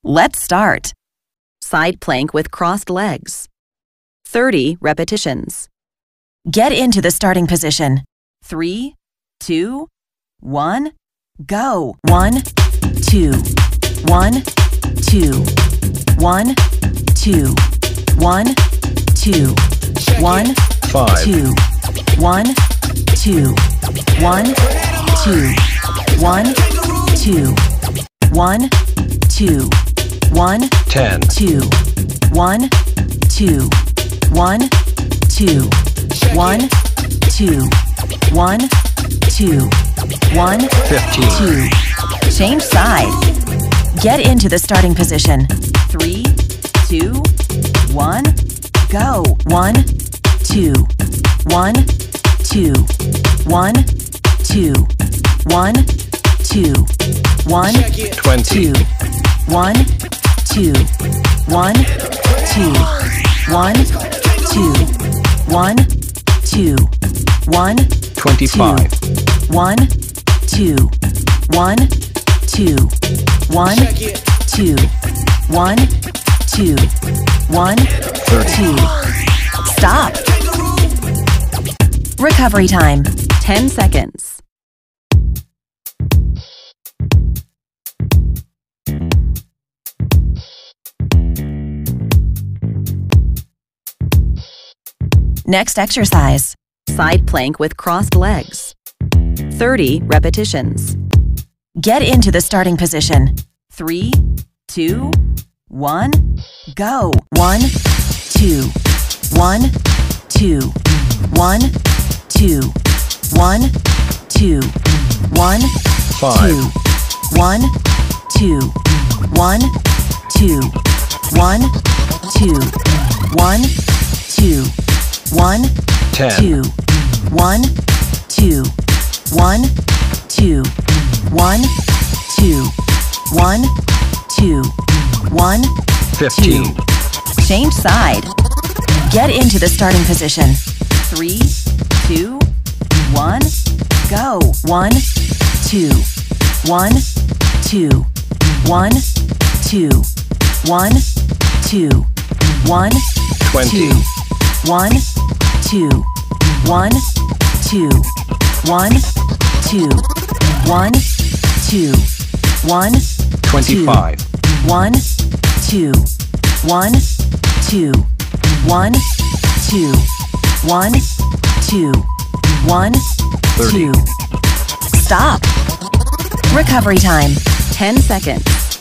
Let's start. Side plank with crossed legs. 30 repetitions. Get into the starting position. 3, 2, 1, go. 1, 2, 1, 2, 1, 2, 1, 2, 1, 5, 2, 1, 2, 1, 2, 1, 2, 1, 2, 1, 10, 2, 1, 2, 1, 2, 1, 2, 1, 2, 1, 15, 2. Change side. Get into the starting position. 3, 2, 1, go. 1, 2, 1, 2, 1, 2, 1, 2, 1, 20, 2, 1, 2, 1, 2, 1, 2, 1, 2, 1, 25, 1, 2, 1, 2, 1, 2, 1, 2, 1, 2. Stop. Recovery time. 10 seconds. Next exercise. Side plank with crossed legs. 30 repetitions. Get into the starting position. 3, 2, 1, go. 1, 2, 1, 2, 1, 2, 1, 2, 1, 5, 2, 1, 2, 1, 2, 1, 2, 1, 2, 1, 10, 2, 1, 2, 1, 2, 1, 2, 1, 2, 1, 15, 2. Change side. Get into the starting position. 3, 2, 1, go. 1, 2, 1, 2, 1, 2, 1, 2, 1, 20, 2, 1, 2, 1, 2, 1, 2, 1, 2, 1, 25, 1, 2, 1, 2, 1, 2, 1, 2, 1, 30, 2. Stop. Recovery time. 10 seconds.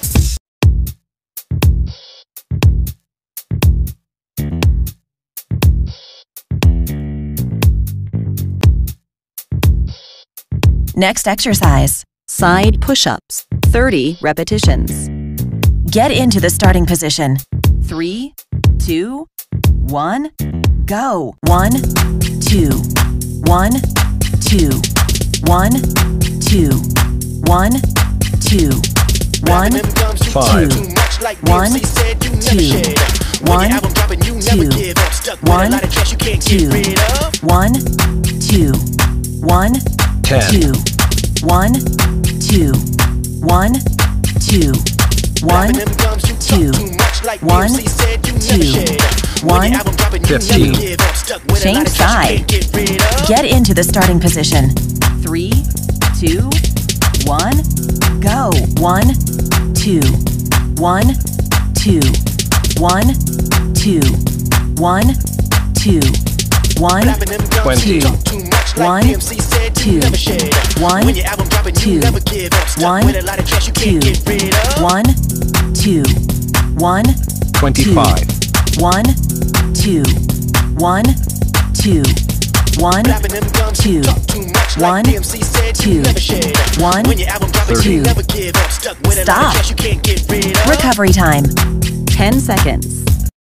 Next exercise. Side push-ups. 30 repetitions. Get into the starting position. 3, 2, 1, go. 1, 2, 1, 2, 1, 2, 1, 2, 1, 5, 2, 1, 2, 1, 2, 1, 2, 1, 2, 1, 10, 2, 1, 2, 1, 2, 1, 2, 1, 2, 1, 15, change side. Get into the starting position. 3, 2, 1, go. 1, 2, 1, 2, 1, 2, 1, 2, 1, 20, 2, 1, 2, 1, 2, 1, 2, 1, 2, 1, 25, 1, 2, 1, 2, 1, 2, 1, 2, 1, 2. Stop. Recovery time. 10 seconds.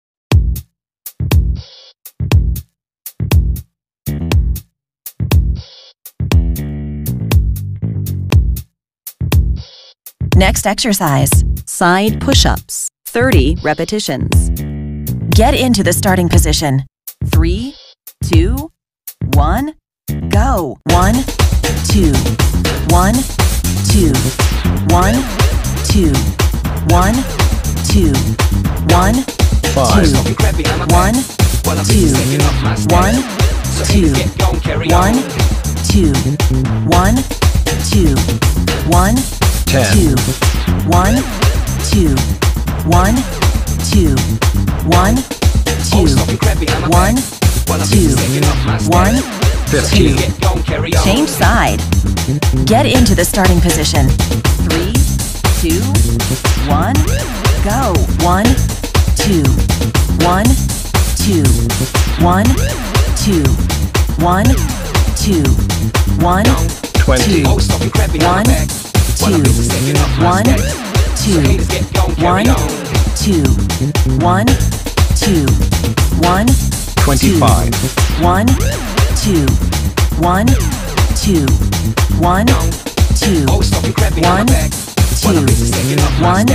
Next exercise. Side push-ups. 30 repetitions. Get into the starting position. 3, 2, 1, go. 1, 2, 1, 2, 1, 2, 1, 2, 1, 5, 2, 1, 2, 1, 2, 1, 2, 1, 2, 1, 10, 2, 1, 2, 1, 2, 1, 2, 1, 2, 1, 15, change side. Get into the starting position. 3, 2, 1, go. 1, 2, 1, 2, 1, 2, 1, 2, 1, 20, 2, 1, 2, 1, 2, 1, 2, 1, 2, 1, 25, 1, 2, 1, 2, 1, 2, 1, 2, 1,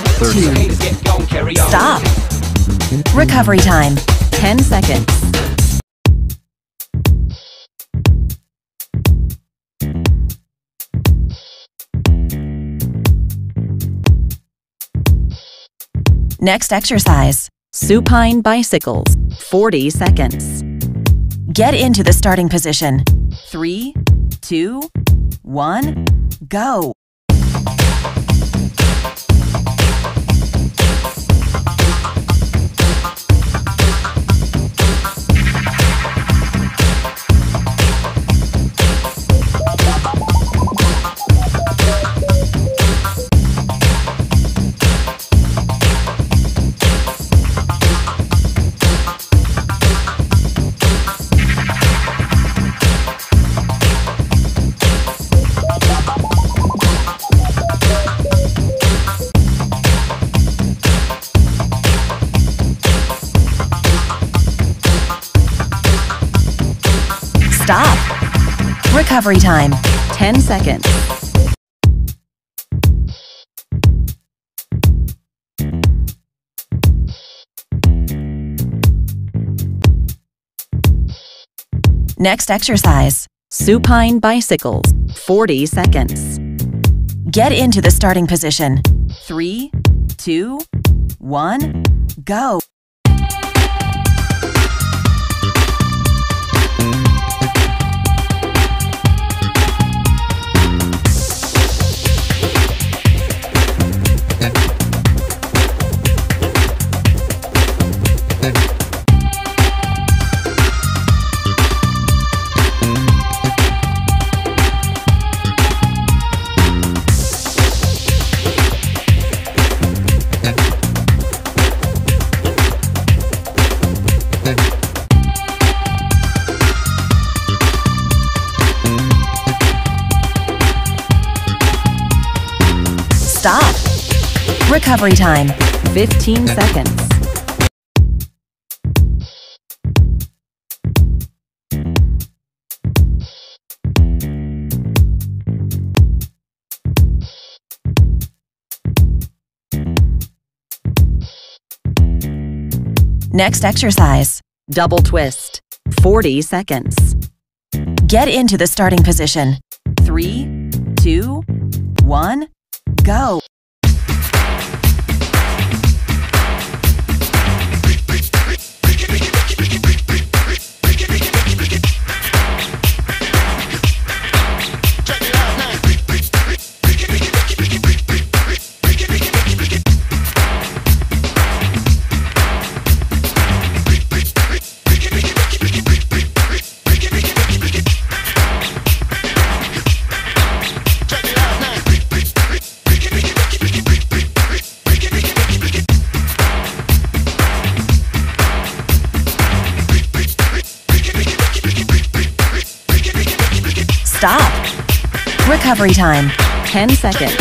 2. Stop. Recovery time. 10 seconds. Next exercise, supine bicycles, 40 seconds. Get into the starting position. 3, 2, 1, go. Stop. Recovery time. 10 seconds. Next exercise, supine bicycles, 40 seconds. Get into the starting position. 3, 2, 1, go. Stop. Recovery time, 15 seconds. Next exercise, double twist, 40 seconds. Get into the starting position. 3, 2, 1, go. Stop. Recovery time, 10 seconds.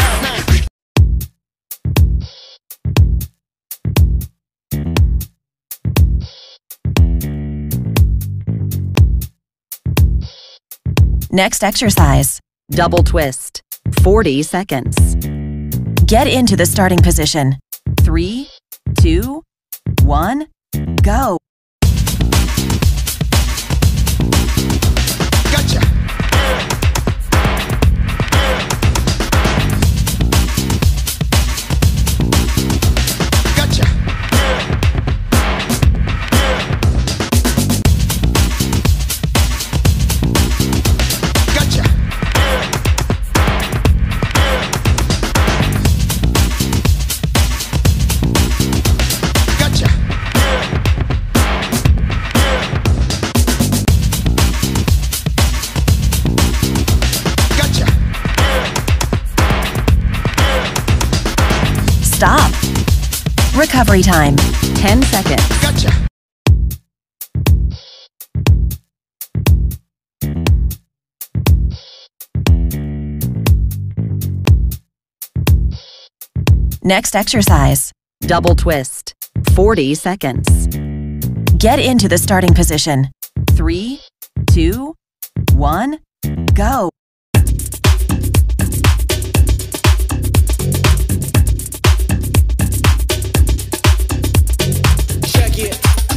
Next exercise, double twist, 40 seconds. Get into the starting position. 3, 2, 1, go. Gotcha. Recovery time, 10 seconds. Gotcha. Next exercise, double twist, 40 seconds. Get into the starting position. 3, 2, 1, go. Check it.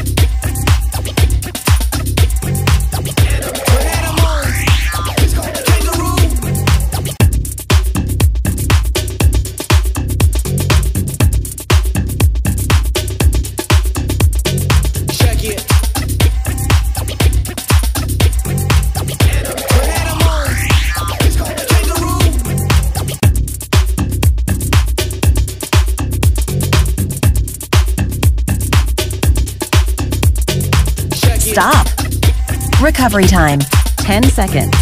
Stop. Recovery time, 10 seconds.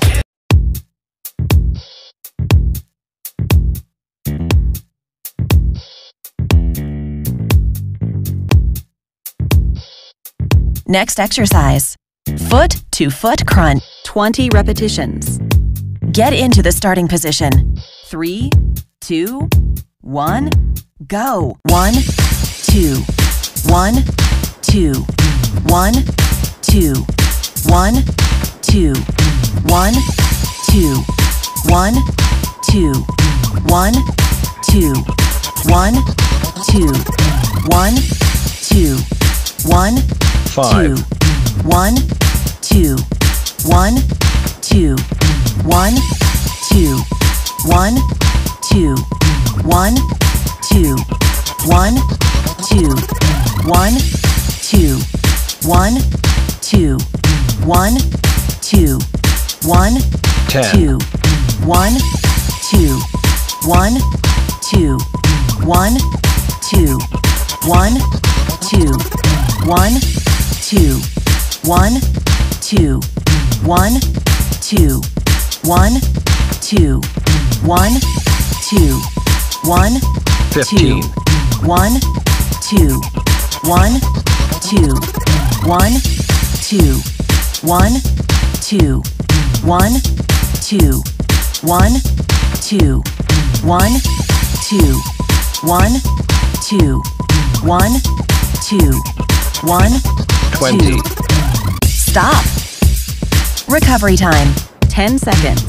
Next exercise, foot to foot crunch, 20 repetitions. Get into the starting position. 3, 2, 1, go. 1, 2, 1, 2, 1, 2, 1, 2, 1, 2, 1, 2, 1, 2, 1, 2, 1, 2, 1, 5, 2, 1, 2, 1, 2, 1, 2, 1, 2, 1, 2, 1, 2, 1, 2, 1, 2, 1, 2, 1, 10, 2, 1, 2, 1, 2, 1, 2, 1, 2, 1, 2, 1, 2, 1, 2, 1, 2, 1, 2, 1, 15, 1, 2, 1, 2, 1, 2, 1, 2, 1, 2, 1, 2, 1, 2, 1, 2, 1, 2, 1, 20, 2. Stop. Recovery time, 10 seconds.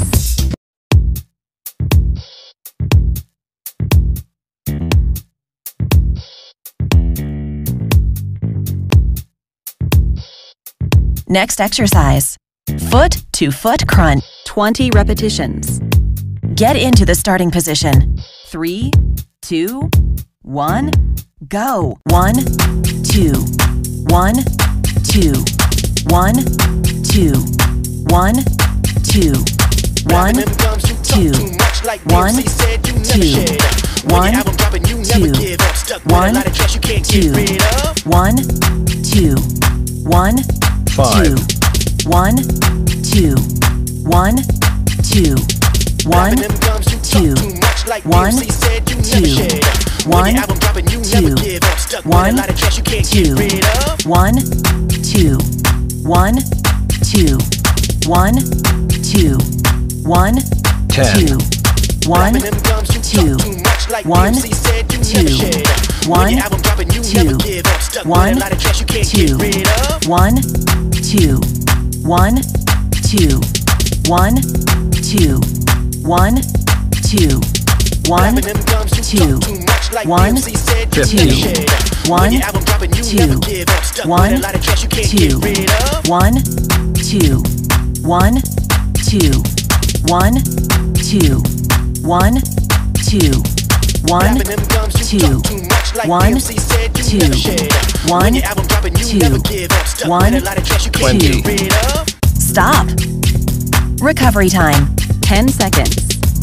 Next exercise, foot to foot crunch, 20 repetitions. Get into the starting position. 3, 2, 1, go. 1, 2, 1, 2, 1, 2, 1, 2, 1, 2, 1, 2, 1, 2, 1, 2, 1, 2, 1, 5, 2, 1, 2, 1, 2, 1, 2, 1, 2, 1, 2, 1, 2, 1, 2, 1, 2, 1, 2, 1, 10, 2, 1, 2, 1, 2, 1, 2, 1, 2, 1, 2, 1, 2, 1, 2, 1, 2, 1, 2, 1, 15, 1, 2, 1, 2, 1, 2, 1, 2, 1, 2, 1, 2, 1, 2, 1, 2, 1, 2, 1, 20, 2. Stop. Recovery time, 10 seconds.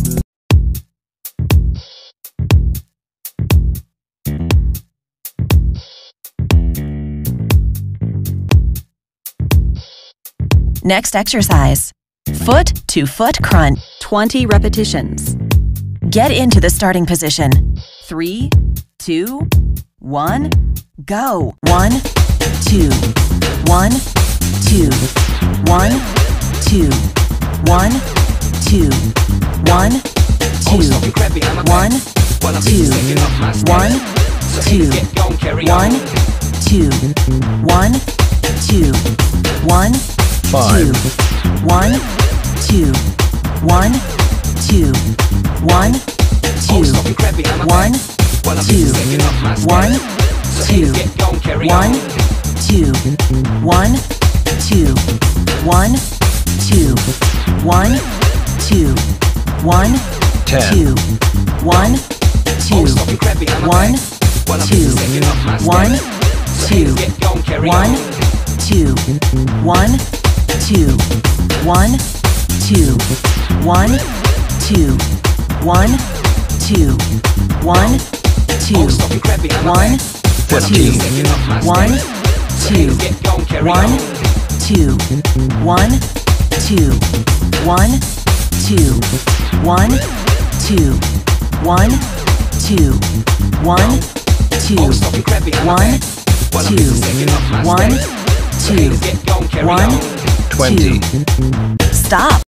Next exercise, foot to foot crunch, 20 repetitions. Get into the starting position. 3, 2, 1, go. 1, 2, 1, 2, 1, 2, 1, 2, 1, 2, 1, 2, 1, 2, 1, 2, 1, 2, 1, 2, 1, 2, 1, 2, 1, 2, 1, 2, 1, 2, 1, 2, 1, 2, 1, 2, 1, 2, 1, 10, 2, 1, 2, 1, 2, 1, 2, 1, 2, 1, 2, 1, 2, 1, 2, 1, 2, 1, 2, 1, 15, 1, 2, 1, 2, 1, 2, 1, 2, 1, 2, 1, 2, 1, 2, 1, 2, 1, 2, 1, 20. Stop.